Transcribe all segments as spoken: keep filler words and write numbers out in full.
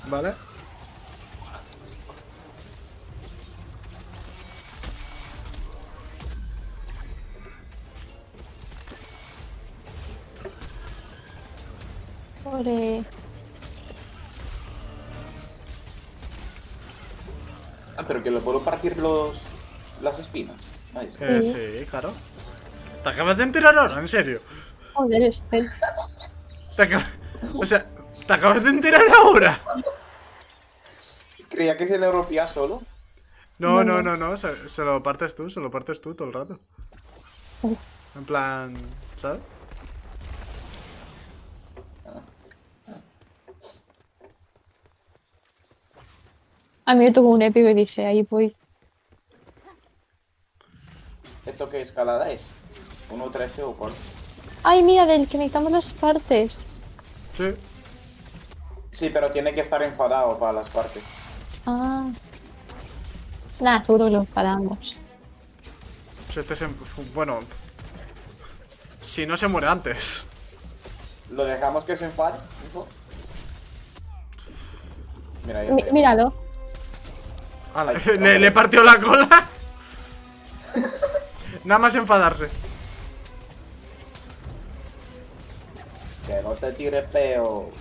Vale. Ole. Ah, pero que le puedo partir los... las espinas. Ahí está. Eh, sí, claro. ¿Te acabas de enterar ahora? ¿En serio? Joder, este. ¿Te acabas... O sea, ¿te acabas de enterar ahora? Creía que se le rompía solo. No, no, no, no. Se, se lo partes tú, se lo partes tú todo el rato. Oh. En plan, ¿sabes? A mí me tocó un épico y dije, ahí voy. ¿Esto qué escalada es? ¿uno trece o cuál? Ay, mira, del que necesitamos las partes. Sí. Sí, pero tiene que estar enfadado para las partes. Ah. Nada, seguro que lo paramos. Si este se... Bueno... Si no se muere antes. ¿Lo dejamos que se enfade? hijo? Mira, ya Mi- veo. míralo. Ala, Ay, le, le partió la cola. Nada más enfadarse. Que no te tires peo.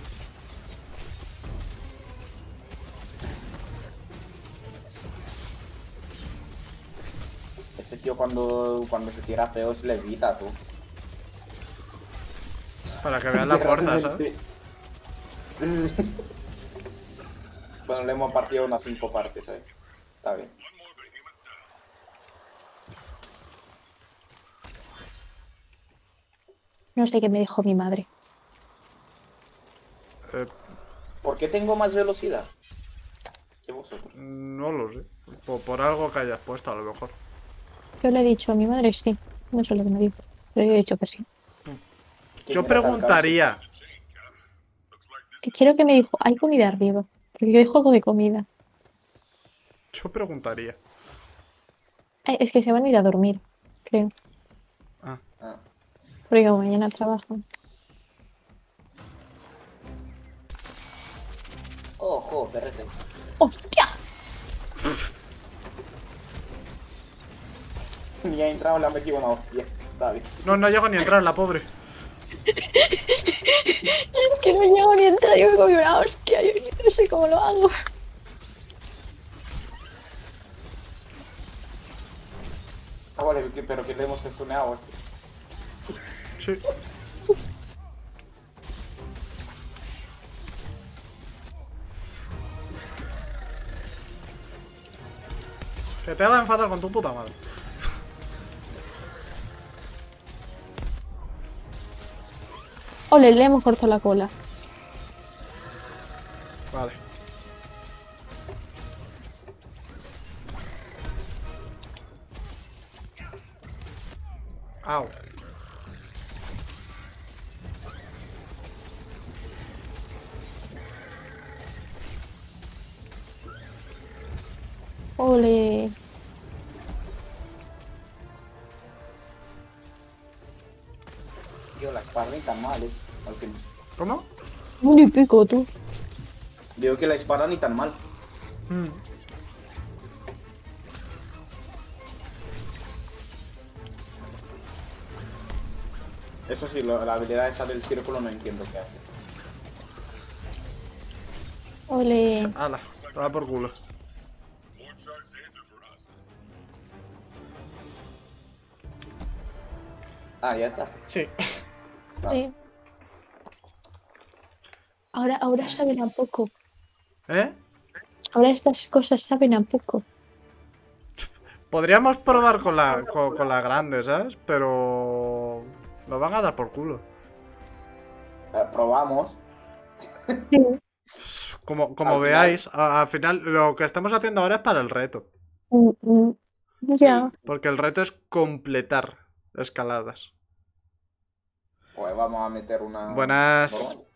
Este tío cuando, cuando se tira feo se le evita, tú. Para que vean la fuerza, ¿sabes? Bueno, le hemos partido unas cinco partes, ¿sabes? Está bien. No sé qué me dijo mi madre. Eh, ¿Por qué tengo más velocidad que vosotros? no lo sé. Por, por algo que hayas puesto, a lo mejor. Yo le he dicho a mi madre sí. No sé lo que me dijo. Pero yo he dicho que sí. ¿Quién Yo era tan preguntaría. Que quiero que me dijo, hay comida arriba. Porque yo dijo algo de comida. Yo preguntaría. Ay, es que se van a ir a dormir, creo. Ah. Ah. Porque como mañana trabajan. Ojo, perrete. ¡Hostia! Ni ha entrado, le han metido una hostia. Está bien. No, no llego ni a entrar, la pobre. Es que no llego ni a entrar, yo me comí una hostia. Yo no sé cómo lo hago. Ah, vale, que- pero que le hemos stuneado. Sí. Que te va a enfadar con tu puta madre. Ole, le hemos cortado la cola. Vale. Au. Ole. Tío, la espada ni tan mal, eh. Al fin. ¿Cómo? Un y pico, tú. Digo que la espada ni tan mal. Mm. Eso sí, lo- la habilidad esa del círculo no entiendo qué hace. Ole. Ala, te va por culo. Ah, ya está. Sí. Vale. Eh. Ahora, ahora saben a poco. ¿Eh? Ahora estas cosas saben a poco. Podríamos probar con la, con, con la grande, ¿sabes? Pero... Nos van a dar por culo. Eh, probamos. Sí. Como, como Al veáis, a- al final lo que estamos haciendo ahora es para el reto. Mm, mm. Ya. Porque el reto es completar escaladas. Pues vamos a meter una... Buenas. normal.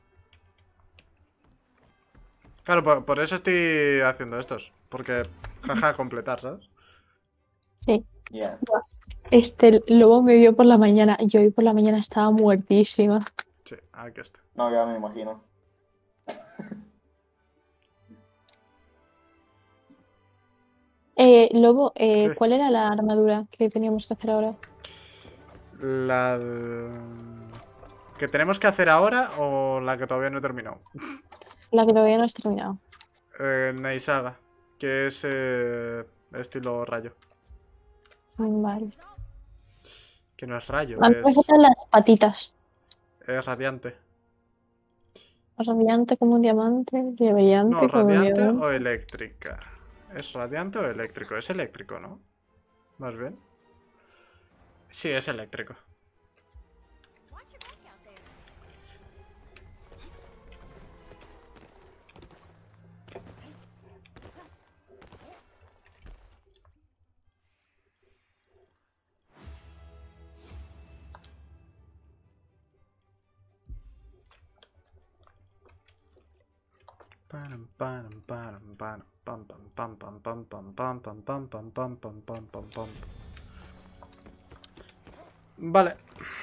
Claro, por, por eso estoy haciendo estos. Porque, jaja, completar, ¿sabes? Sí. Ya. Este lobo me vio por la mañana. Yo hoy por la mañana estaba muertísima. Sí, aquí está. No, ya me imagino. Eh, Lobo, eh, ¿Qué? ¿cuál era la armadura que teníamos que hacer ahora? La... ¿Que tenemos que hacer ahora o la que todavía no he terminado? La que todavía no has terminado. Eh, Naisaga, que es eh, estilo rayo. Vale. Que no es rayo, A mí me es, faltan las patitas. es radiante. Radiante como un diamante, No, brillante como un radiante diamante. o eléctrica. ¿Es radiante o eléctrico? Es eléctrico, ¿no? Más bien. Sí, es eléctrico. Pam, pam, pam, pam, pam, pam, pam, pam, pam, pam, pam, pam, pam, pam, pam, pam, pam, pam. Vale.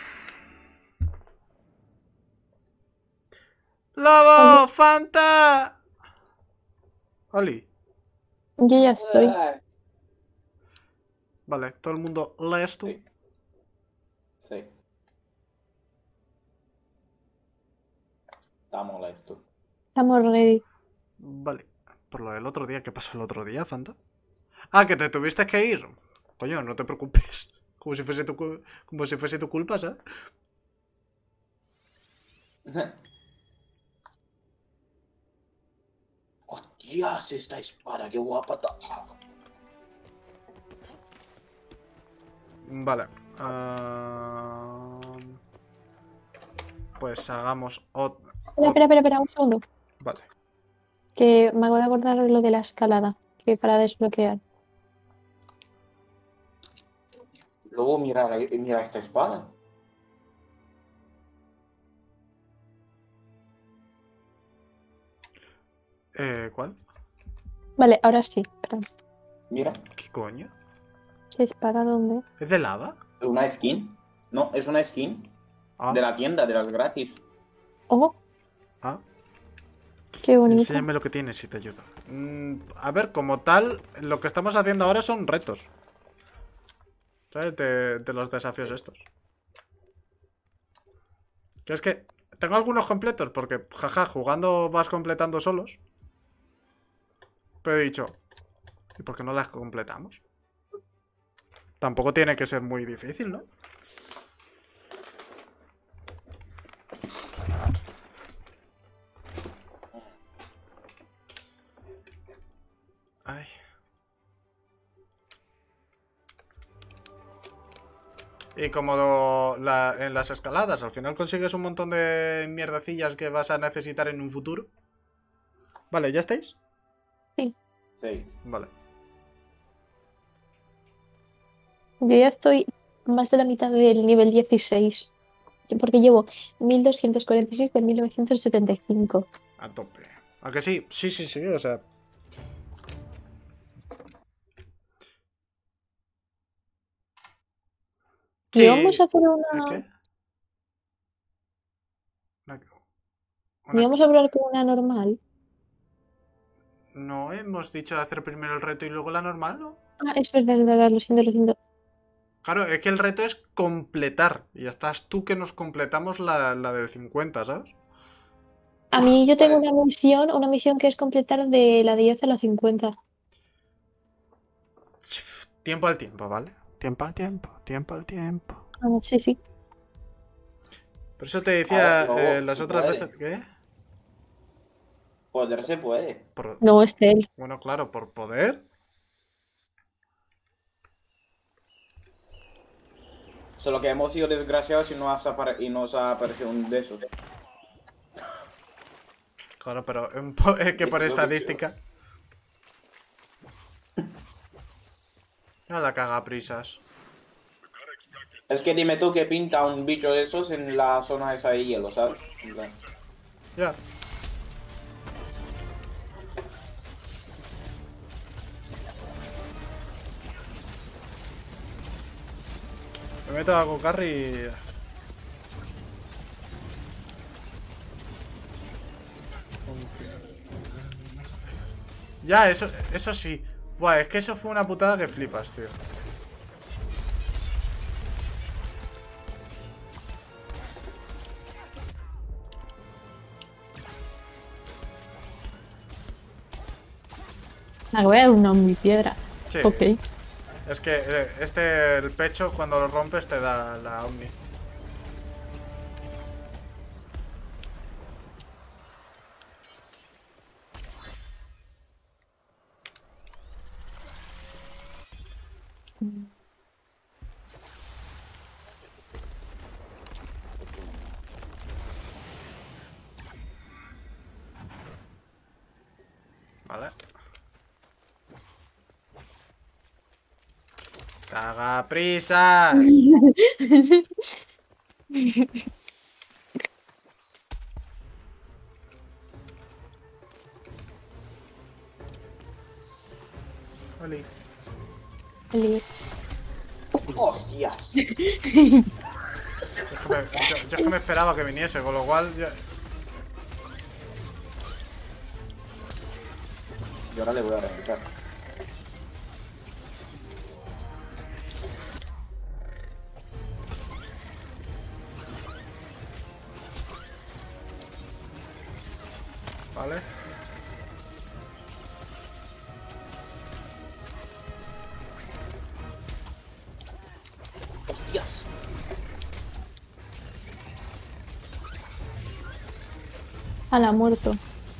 Oye, ¡Lobo! ¡Fanta! Oli. yo ya estoy. Ay. Vale, todo el mundo lees tú. Sí. Sí. Está molesto. Estamos ready. Vale. Por lo del otro día, ¿qué pasó el otro día, Fanta? Ah, que te tuviste que ir. Coño, no te preocupes. Como si fuese tu, cu- como si fuese tu culpa, ¿sabes? ¡Hostias! Esta espada, qué guapa está. Vale. ah, Pues hagamos otro. Espera, espera, espera, espera, un segundo. Vale. Que me acabo de acordar de lo de la escalada. Que para desbloquear. Luego mira, la- mira esta espada. Eh, ¿cuál? Vale, ahora sí. Espera. Mira, ¿Qué coño? ¿Qué espada dónde? ¿Es de lava? una skin. No, es una skin Ah, de la tienda, de las gratis. Oh, ah. qué bonito. Enséñame lo que tienes si te ayudo. Mm, a ver, como tal, lo que estamos haciendo ahora son retos. ¿Sabes? De, de los desafíos estos. Que es que tengo algunos completos porque, jaja, jugando vas completando solos. Pero he dicho, ¿y por qué no las completamos? Tampoco tiene que ser muy difícil, ¿no? Ay. Y como lo- la- en las escaladas, al final consigues un montón de mierdecillas que vas a necesitar en un futuro. Vale, ¿ya estáis? Sí. Sí. Vale. Yo ya estoy más de la mitad del nivel dieciséis. Porque llevo mil doscientos cuarenta y seis de mil novecientos setenta y cinco. A tope. ¿A que sí? Sí, sí, sí, o sea... Y vamos a hacer ¿Eh, una. ¿Qué? Una- Y una- vamos a hablar con una normal. ¿No hemos dicho de hacer primero el reto y luego la normal, no? Ah, es verdad, es verdad, lo siento, lo siento. Claro, es que el reto es completar. Y ya estás tú que nos completamos la, la del cincuenta, ¿sabes? A mí yo tengo Vale. una misión, una misión que es completar de la diez a la cincuenta. Tiempo al tiempo, ¿vale? Tiempo al tiempo, tiempo al tiempo. Ah, sí, sí. Por eso te A decía ver, luego, eh, las se otras puede. veces... ¿Qué? Poder se puede. Por- No, es de él. Bueno, claro, por poder. Solo que hemos sido desgraciados y, no has apare- y nos ha aparecido un de esos. Claro, pero en po- es que por Bicho, estadística... No la caga prisas. Es que dime tú que pinta un bicho de esos en la zona esa de hielo, ¿sabes? En plan, Ya. Me meto a Gokarry y... Ya, eso, eso sí. Buah, es que eso fue una putada que flipas, tío. Ah, voy a dar una muy piedra. Sí. Ok. Es que eh, este, el pecho, cuando lo rompes, te da la Omni. Vale. ¡Caga prisas! Oli. Oli. ¡Hostias! Yo, es que me- yo- yo es que me esperaba que viniese, con lo cual... ya- Y ahora le voy a reventar. Vale. ¡Hostias! Ala, muerto.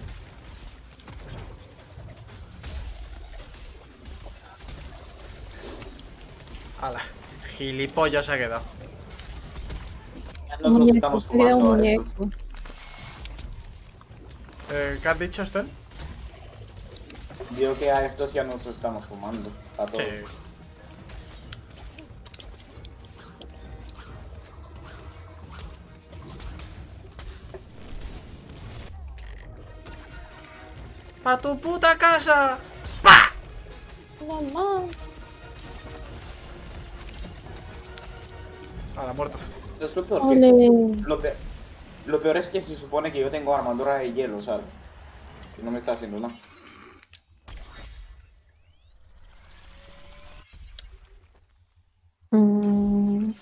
Ala. Gilipollas se ha quedado. Ya nos los Muñeco, estamos se queda un fumando a esos. muñeco. Eh, ¿Qué has dicho, Estel? Digo que a estos ya nos estamos fumando. A todos. Sí. ¡Pa tu puta casa! ¡Pa! Mamá. Ala, muerto. Es lo peor, que, Ole. lo, pe- lo peor es que se supone que yo tengo armadura de hielo, ¿sabes? Y no me está haciendo nada. Mm,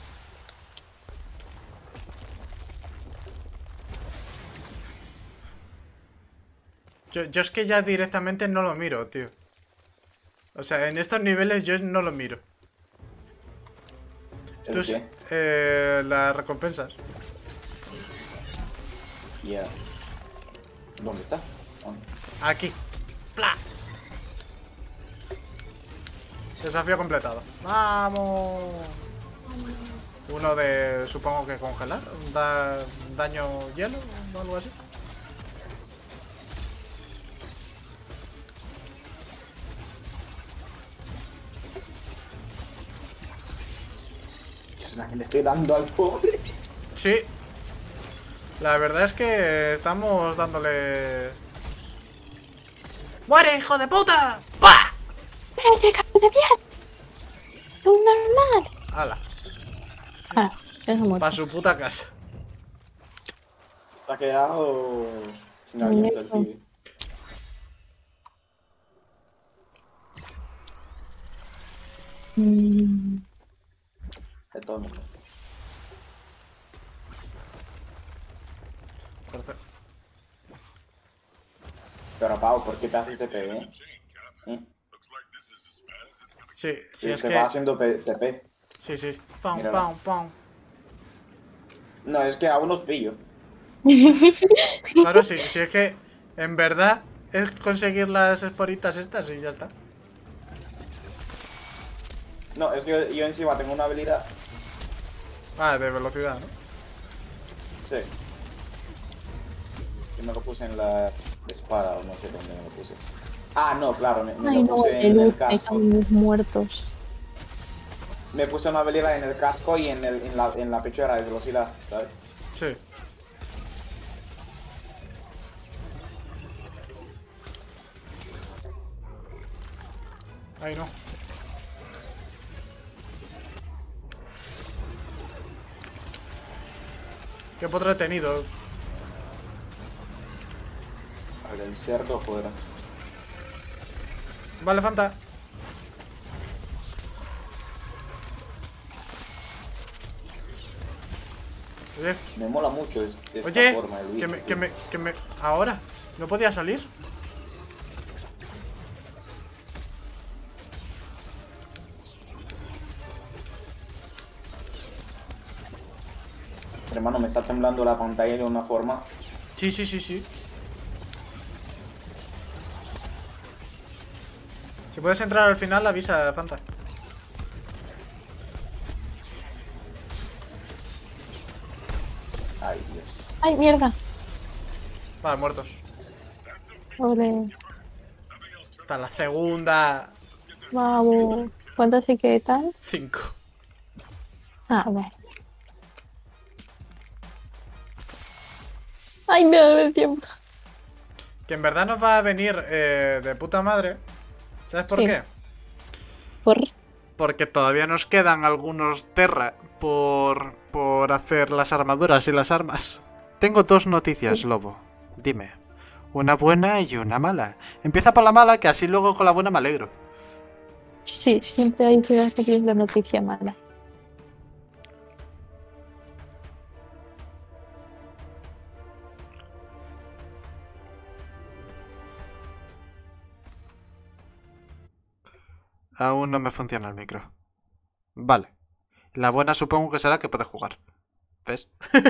Yo, yo es que ya directamente no lo miro, tío. O sea, en estos niveles yo no lo miro. ¿El Esto es qué? eh, las recompensas. Ya. ¿Dónde está? ¿Dónde? Aquí. ¡Pla! Desafío completado. ¡Vamos! Uno de, supongo que congelar. Da, daño hielo o algo así. Es la que le estoy dando al pobre. Sí. La verdad es que estamos dándole... ¡Muere, hijo de puta! ¡Pah! ¡Cállate, cabrón de piel! ¡Un normal! ¡Hala! Ah, ya se ha muerto. Pa' su puta casa. Se ha quedado sin aliento el Muñeco. tío. Mm, De todo el mundo. Perfecto. Pero Pau, ¿por qué te haces T P, eh? ¿Eh? Sí, sí, Y es se que... va haciendo P- T P. Sí, sí. Pam, Míralo. pam, pam. No, es que aún los pillo. Claro, sí, sí, es que en verdad es conseguir las esporitas estas y ya está. No, es que yo, yo encima tengo una habilidad. Ah, de velocidad, ¿no? Sí. Y me lo puse en la espada o no sé dónde me lo puse. Ah, no, claro, me, me Ay, lo no, puse el en el luz, me casco. caen mis muertos. Me puse una habilidad en el casco y en, el, en, la, en la pechera de velocidad, ¿sabes? Sí. Ay, no. Qué potre he tenido. El del cerdo fuera. Vale, Fanta. Oye, Me mola mucho es- esta oye, forma del que bicho, me, que tío. me, que me... Ahora, ¿no podía salir? Hermano, me está temblando la pantalla de una forma. Sí, sí, sí, sí. Si puedes entrar al final, avisa, Fanta. Ay, Dios. ¡Ay, mierda! Vale, muertos. Ole. Está la segunda. Vamos. ¿Cuántas se quedan? Cinco. Ah, vale. ¡Ay, me da el tiempo! Que en verdad nos va a venir eh, de puta madre. ¿Sabes por Sí. qué? Por... Porque todavía nos quedan algunos Terra por, por hacer las armaduras y las armas. Tengo dos noticias, Lobo. Dime. Una buena y una mala. Empieza por la mala, que así luego con la buena me alegro. Sí, siempre hay que decir la noticia mala. Aún no me funciona el micro. Vale. La buena supongo que será que puedes jugar. ¿Ves?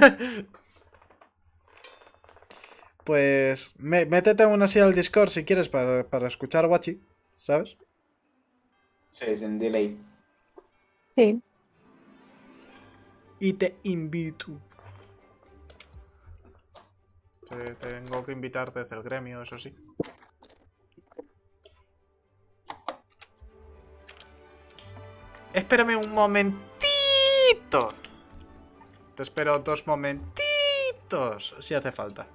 Pues me- métete aún así al Discord si quieres para, para escuchar Wachi, ¿sabes? Sí, es en delay. Sí. Y te invito. Te tengo que invitar desde el gremio, eso sí. Espérame un momentito. Te espero dos momentitos, si hace falta.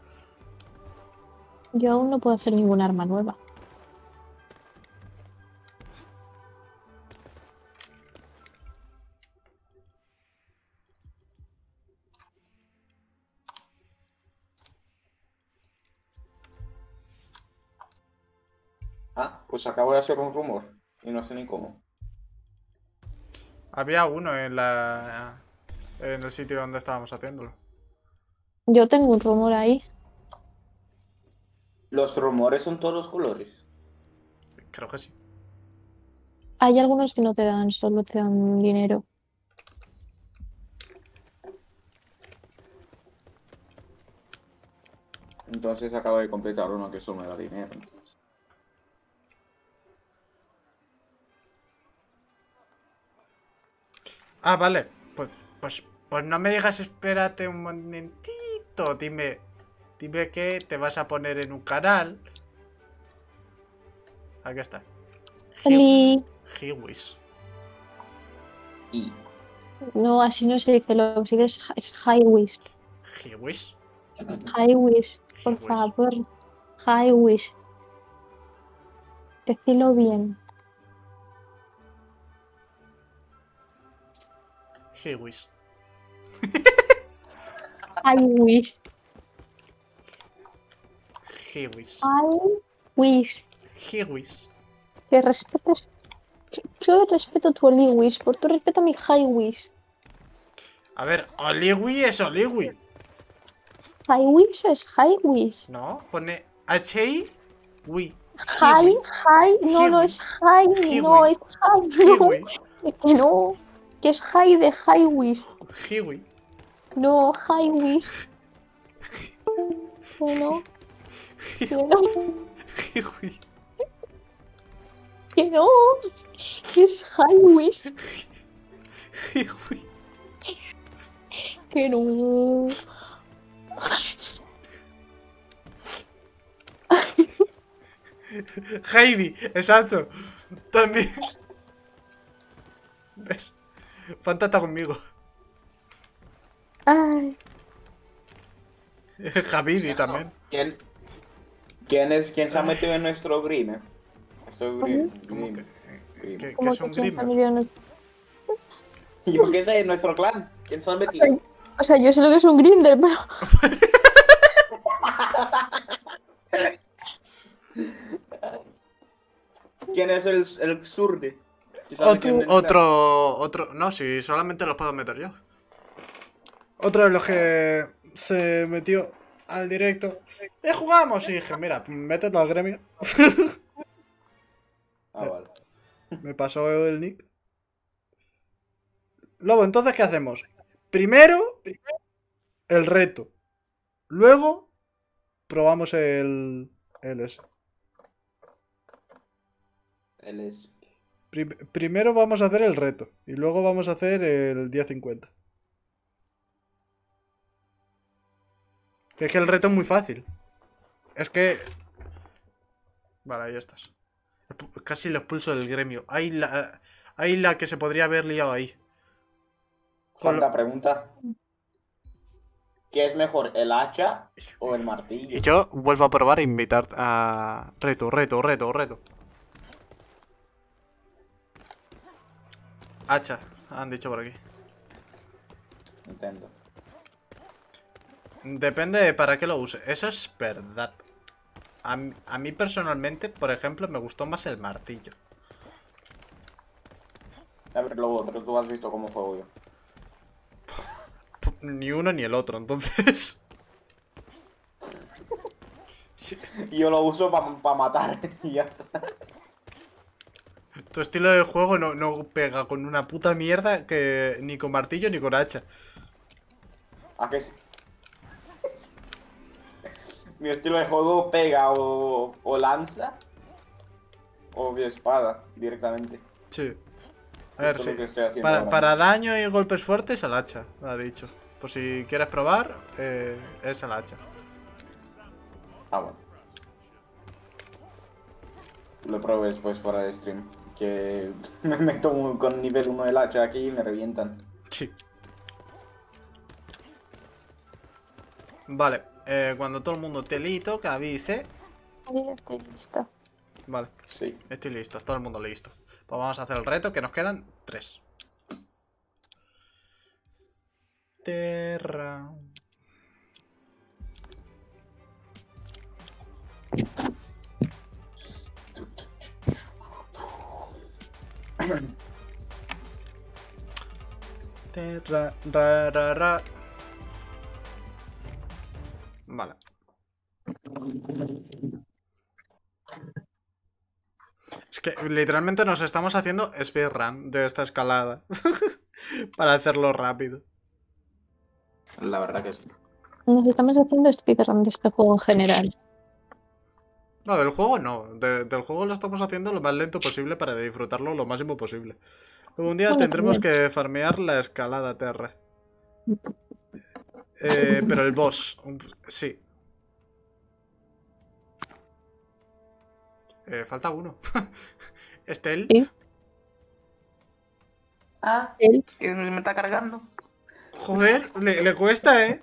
Yo aún no puedo hacer ningún arma nueva. Ah, pues acabo de hacer un rumor. Y no sé ni cómo. Había uno en la... en el sitio donde estábamos haciéndolo. Yo tengo un rumor ahí. Los rumores son todos los colores. Creo que sí. Hay algunos que no te dan, solo te dan dinero. Entonces acabo de completar uno que solo me da dinero. Entonces. Ah, vale. Pues, pues, pues no me digas espérate un momentito. Dime, dime que te vas a poner en un canal. Aquí está. Oli. Hiwis. Y No, así no se dice, lo que se dice es, es high wish. Hiwis. High wish, por Hiwis. favor. High wish. Decilo bien. Hiwis. High wish. Hiwis. High wish. Hiwis. Que respetes. Yo respeto tu Oli wish, por tu respeto a mi high wish. A ver, Oliwi es Oliwi. High wish es high wish. No, pone H-I. Wi. High, high, no, no es high, no Hiwi. es high, no, Hiwi. que no, que es high de high wish, Hiwi. no, high wish, que no, que no, Hiwi. que no, que es high wish, Hiwi. que no. Javi, exacto. También. ¿Ves? Fanta está conmigo. Ay, Javidi también. ¿Quién, quién es quién se ha metido en nuestro grime? Estoy grim, ¿Cómo grim, que, grim. que, que como es que un quién se ha Grimmer? metido en el- Yo qué sé, en nuestro clan. ¿Quién se ha metido? O sea, yo sé lo que es un grinder, pero ¿Quién es el, el zurde? Si sabe Otro, quién es. otro, otro... No, si solamente los puedo meter yo. Otro de los que se metió al directo. ¡Eh, jugamos! Y dije, mira, métete al gremio. Ah, vale. Me pasó el nick. Lobo, entonces, ¿qué hacemos? Primero, el reto. Luego, probamos el... el ese. Él es. Prim- primero vamos a hacer el reto. Y luego vamos a hacer el día cincuenta. Que es que el reto es muy fácil. Es que... Vale, ahí estás. Casi lo expulso del gremio. Hay la... Hay la que se podría haber liado ahí. Con lo- Falta pregunta. ¿Qué es mejor, el hacha o el martillo? Y yo vuelvo a probar e invitar a... Reto, reto, reto, reto. Hacha, han dicho por aquí. Intento. Depende de para qué lo use. Eso es verdad. A, mí- a mí personalmente, por ejemplo, me gustó más el martillo. A ver, luego, pero tú has visto cómo juego yo. P- Ni uno ni el otro, entonces... Sí. Yo lo uso para matar y ya está. Tu estilo de juego no, no pega con una puta mierda que ni con martillo ni con hacha. ¿A qué sí? Mi estilo de juego pega o, o lanza o mi espada directamente. Sí. A ver, Esto es sí. lo que estoy haciendo Para, ahora para mismo. daño y golpes fuertes, al hacha, ha dicho. Por si quieres probar, eh, es al hacha. Ah, bueno. Lo probé después fuera de stream. Que me meto con nivel uno del hacha aquí y me revientan. Sí. Vale, eh, cuando todo el mundo te listo, que avise. Ahí estoy lista. Vale, Sí. estoy listo, todo el mundo listo. Pues vamos a hacer el reto, que nos quedan tres. Terra. Terra, ra, ra, ra. Vale. Es que literalmente nos estamos haciendo speedrun de esta escalada. Para hacerlo rápido. La verdad que sí. Nos estamos haciendo speedrun de este juego en general. No, del juego no. De- del juego lo estamos haciendo lo más lento posible para disfrutarlo lo máximo posible. Luego un día Bueno, tendremos también. que farmear la escalada terra. Eh, pero el boss, un- sí. Eh, falta uno. Estel. Sí. Ah, Él. que me está cargando. Joder, le, le cuesta, ¿eh?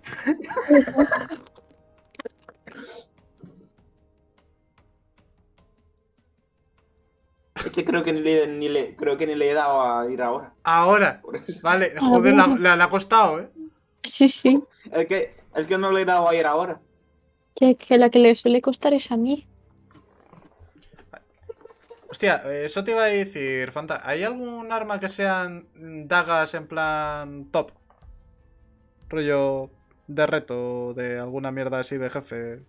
Es que creo que ni le, ni le, creo que ni le he dado a ir ahora. Ahora. Por eso. Vale, joder, la- la- le ha costado, ¿eh? Sí, sí. Es que, es que no le he dado a ir ahora. Que, que la que le suele costar es a mí. Hostia, eh, eso te iba a decir, Fanta. ¿Hay algún arma que sean dagas en plan top? Rollo de reto, de alguna mierda así de jefe.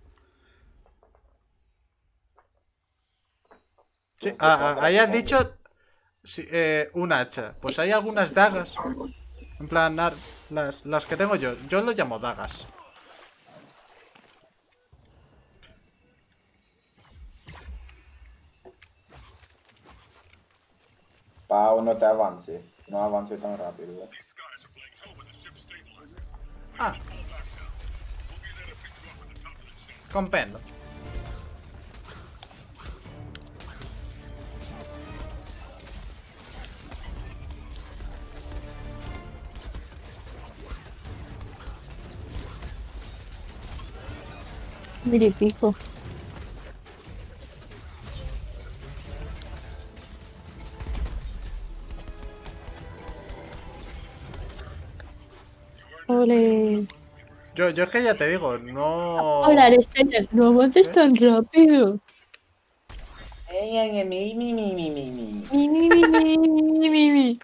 Sí, ah, ah, ahí has dicho sí, eh, un hacha. Pues hay algunas dagas. En plan, ar- las, las que tengo yo. Yo lo llamo dagas. Pau, no te avances. No avances tan rápido. ¿eh? Ah. Comprendo. Mil y pico. Ole. Yo, yo es que ya te digo, no... Hola, Aristenia, no avances ¿Eh? tan rápido. Ey, ey, mi, mi, mi, mi, mi, mi. Mi, mi, mi, mi, mi, mi, mi.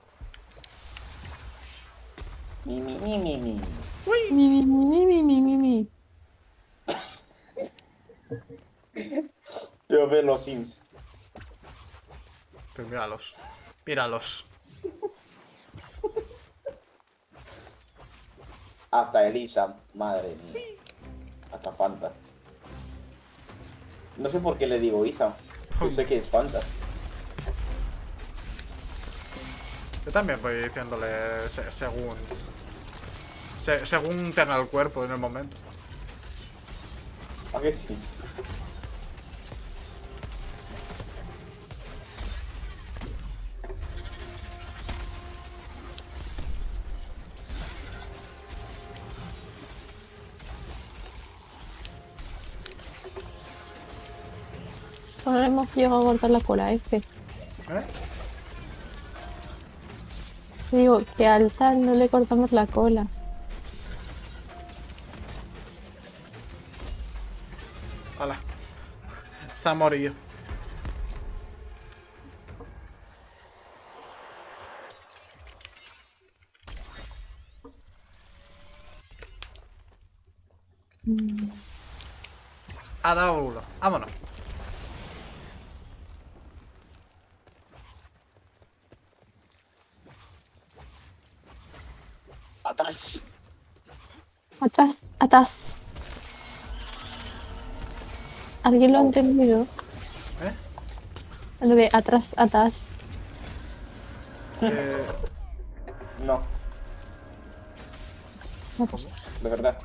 Mi, mi, mi, mi, mi. Mi, mi, mi, mi, mi, mi, mi. Yo veo los Sims. Pues míralos. Míralos. Hasta Elisa, madre mía. Hasta Fanta. No sé por qué le digo Isa. Yo sé que es Fanta. Yo también voy diciéndole se- según... se- según tenga el cuerpo en el momento. ¿A qué sí? Ahora hemos llegado a cortar la cola, F. ¿Eh? Digo, que al tal no le cortamos la cola. Hala. Zamorillo. Mm. Ha dado uno. Vámonos. Atrás. Atrás, atrás. ¿Alguien lo ha Oh. entendido? ¿Eh? Lo de atrás, atrás. Eh, No, de verdad.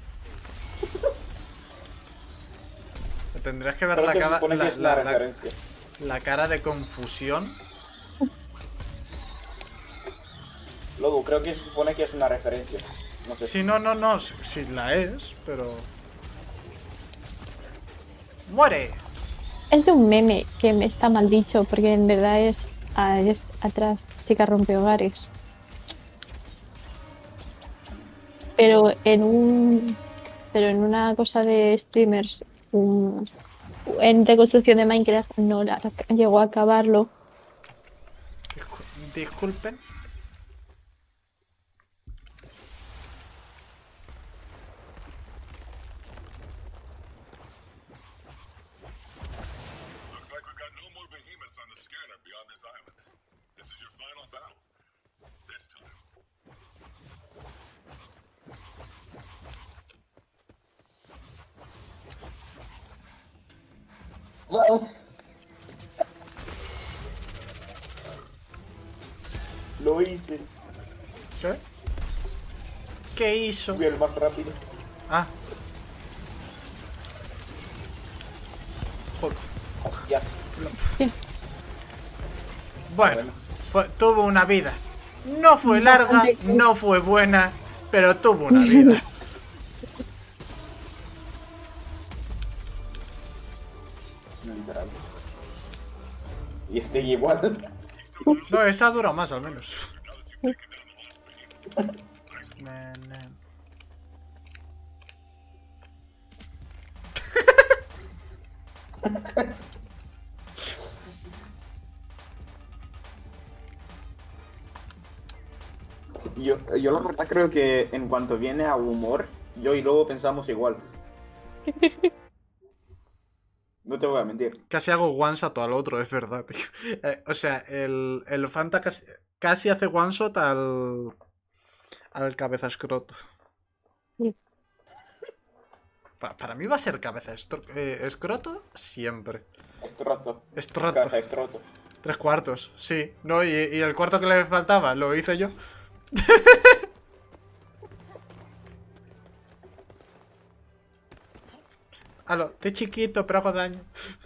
tendrías que ver Creo la que se cara, supone que la, es una la- la- referencia. la cara de confusión. Luego, creo que se supone que es una referencia. No sé. Sí, no, no, no. Sí, sí la es, pero... ¡Muere! Es de un meme que me está mal dicho, porque en verdad es, ah, es atrás, chica rompe hogares. Pero en un pero en una cosa de streamers, un- en reconstrucción de Minecraft no la, llegó a acabarlo. Discul- Disculpen. Looks like we've got no more behemoths on the scanner beyond this island. This is your final battle. This time. Lo hice. ¿Qué? ¿Qué hizo? Fui el más rápido. Ah. Joder. Hostia. Bueno, fue- tuvo una vida. No fue larga, no fue buena, pero tuvo una vida. Literal. Y este igual. No, esta dura más al menos. Na, na. Yo, yo la verdad creo que en cuanto viene a humor, yo y Lobo pensamos igual. No te voy a mentir. Casi hago one shot al otro, es verdad, tío. Eh, o sea, el, el Fanta casi, casi hace one shot al. al cabeza escroto. Sí. Pa- para mí va a ser cabeza estro- eh, escroto siempre. Estrozo. Estroto. Casa estroto. Tres cuartos, sí. No, y, y el cuarto que le faltaba lo hice yo. Aló, estoy chiquito, pero hago daño.